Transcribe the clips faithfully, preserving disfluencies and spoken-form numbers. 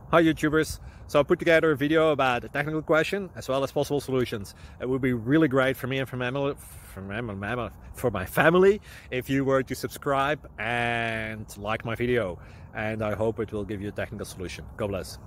Hi YouTubers! So I put together a video about a technical question as well as possible solutions. It would be really great for me and for my family, for my, for my family if you were to subscribe and like my video, and I hope it will give you a technical solution. God bless.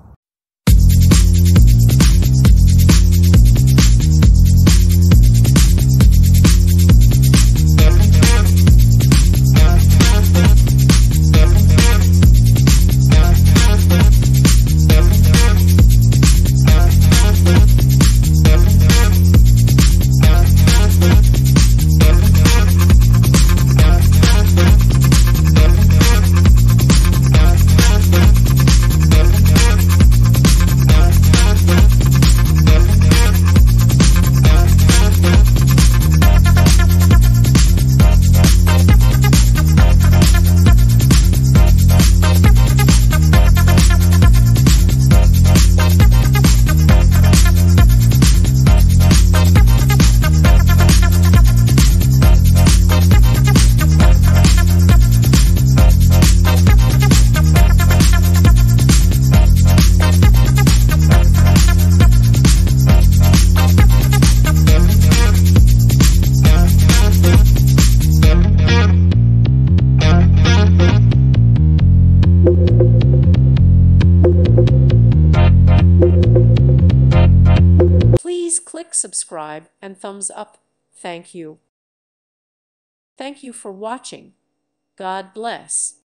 Please click subscribe and thumbs up. Thank you. Thank you for watching. God bless.